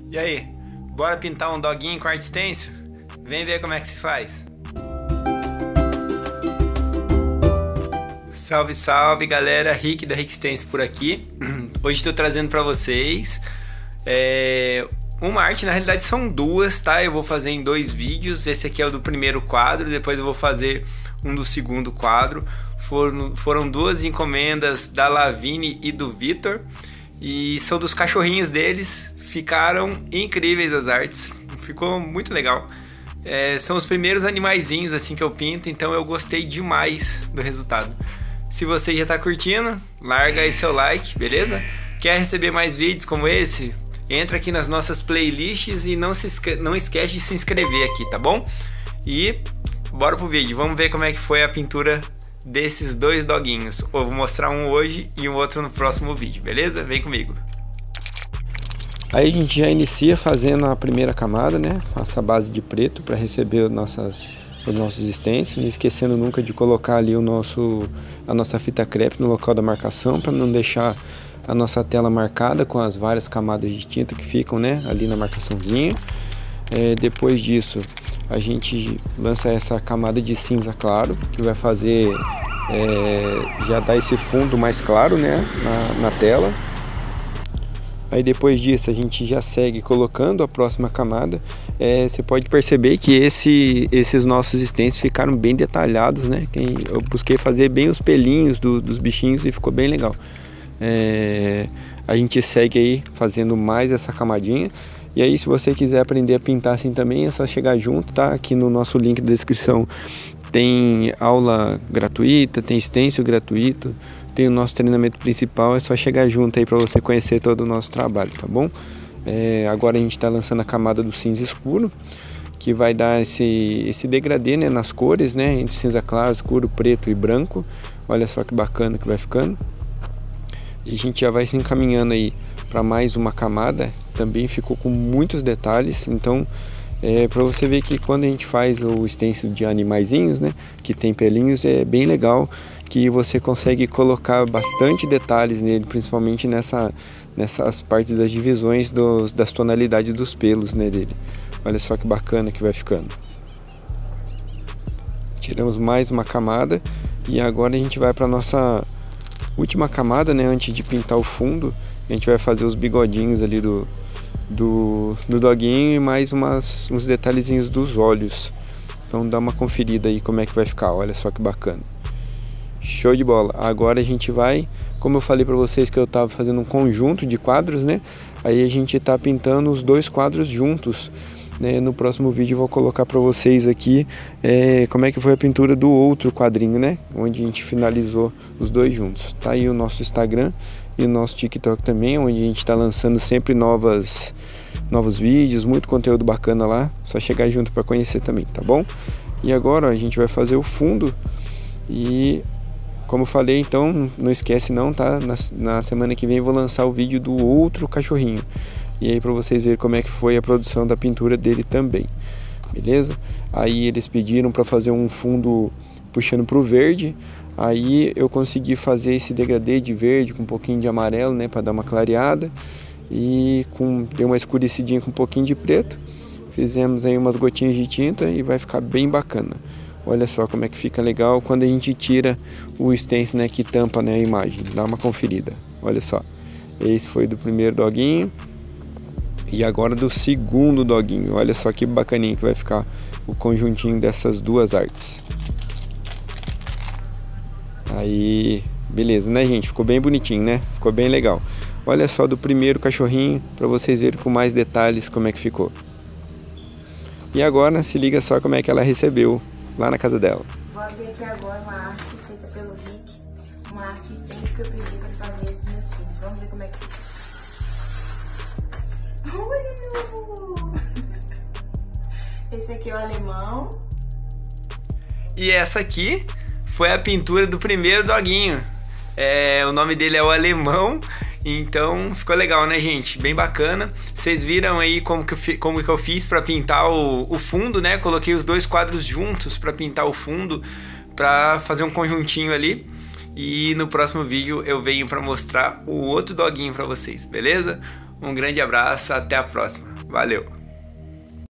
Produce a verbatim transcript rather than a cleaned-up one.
E aí, bora pintar um doguinho com arte stencil? Vem ver como é que se faz. Salve, salve galera, Rick da Rick Stencil por aqui. Hoje estou trazendo para vocês é, uma arte, na realidade são duas, tá? Eu vou fazer em dois vídeos. Esse aqui é o do primeiro quadro, depois eu vou fazer um do segundo quadro. Foram, foram duas encomendas da Lavigne e do Vitor, e são dos cachorrinhos deles. Ficaram incríveis as artes, ficou muito legal. É, são os primeiros animaizinhos assim que eu pinto, então eu gostei demais do resultado. Se você já tá curtindo, larga aí seu like, beleza? Quer receber mais vídeos como esse? Entra aqui nas nossas playlists e não, se esque não esquece de se inscrever aqui, tá bom? E bora pro vídeo, vamos ver como é que foi a pintura desses dois doguinhos. Eu vou mostrar um hoje e um outro no próximo vídeo, beleza? Vem comigo. Aí a gente já inicia fazendo a primeira camada, né? Essa base de preto para receber nossas, os nossos stencils, não esquecendo nunca de colocar ali o nosso, a nossa fita crepe no local da marcação, para não deixar a nossa tela marcada com as várias camadas de tinta que ficam, né, ali na marcaçãozinha. É, depois disso a gente lança essa camada de cinza claro, que vai fazer é, já dar esse fundo mais claro, né, na, na tela. Aí depois disso a gente já segue colocando a próxima camada. É, você pode perceber que esse, esses nossos stencils ficaram bem detalhados, né? Eu busquei fazer bem os pelinhos do, dos bichinhos e ficou bem legal. É, a gente segue aí fazendo mais essa camadinha. E aí, se você quiser aprender a pintar assim também, é só chegar junto, tá? Aqui no nosso link da descrição tem aula gratuita, tem stencil gratuito, tem o nosso treinamento principal. É só chegar junto aí para você conhecer todo o nosso trabalho, tá bom? É, agora a gente está lançando a camada do cinza escuro, que vai dar esse, esse degradê, né, nas cores, né, entre cinza claro, escuro, preto e branco. Olha só que bacana que vai ficando. E a gente já vai se encaminhando aí para mais uma camada. Também ficou com muitos detalhes. Então é para você ver que quando a gente faz o stencil de animaizinhos, né, que tem pelinhos, é bem legal que você consegue colocar bastante detalhes nele, principalmente nessa, nessas partes das divisões dos, das tonalidades dos pelos, né, dele. Olha só que bacana que vai ficando. Tiramos mais uma camada e agora a gente vai para nossa última camada, né, antes de pintar o fundo. A gente vai fazer os bigodinhos ali do, do, do doguinho e mais umas, uns detalhezinhos dos olhos. Então dá uma conferida aí como é que vai ficar, olha só que bacana. Show de bola. Agora a gente vai, como eu falei para vocês que eu estava fazendo um conjunto de quadros, né? Aí a gente está pintando os dois quadros juntos, né? No próximo vídeo eu vou colocar para vocês aqui é, como é que foi a pintura do outro quadrinho, né? Onde a gente finalizou os dois juntos. Tá aí o nosso Instagram e o nosso TikTok também, onde a gente está lançando sempre novas, novos vídeos, muito conteúdo bacana lá. Só chegar junto para conhecer também, tá bom? E agora ó, a gente vai fazer o fundo e... como eu falei, então, não esquece não, tá? Na, na semana que vem eu vou lançar o vídeo do outro cachorrinho. E aí para vocês verem como é que foi a produção da pintura dele também. Beleza? Aí eles pediram para fazer um fundo puxando pro verde. Aí eu consegui fazer esse degradê de verde com um pouquinho de amarelo, né? Para dar uma clareada. E com, deu uma escurecidinha com um pouquinho de preto. Fizemos aí umas gotinhas de tinta e vai ficar bem bacana. Olha só como é que fica legal quando a gente tira o stencil, né, que tampa, né, a imagem. Dá uma conferida. Olha só. Esse foi do primeiro doguinho. E agora do segundo doguinho. Olha só que bacaninho que vai ficar o conjuntinho dessas duas artes. Aí, beleza, né, gente? Ficou bem bonitinho, né? Ficou bem legal. Olha só do primeiro cachorrinho, para vocês verem com mais detalhes como é que ficou. E agora se liga só como é que ela recebeu lá na casa dela. Vou abrir aqui agora uma arte feita pelo Rick, uma arte stencil que eu pedi para ele fazer dos meus filhos. Vamos ver como é que fica. Esse aqui é o alemão. E essa aqui foi a pintura do primeiro doguinho. É, o nome dele é o Alemão. Então ficou legal, né, gente? Bem bacana. Vocês viram aí como que eu, como que eu fiz para pintar o, o fundo, né? Coloquei os dois quadros juntos para pintar o fundo, para fazer um conjuntinho ali. E no próximo vídeo eu venho para mostrar o outro doguinho para vocês, beleza? Um grande abraço, até a próxima. Valeu!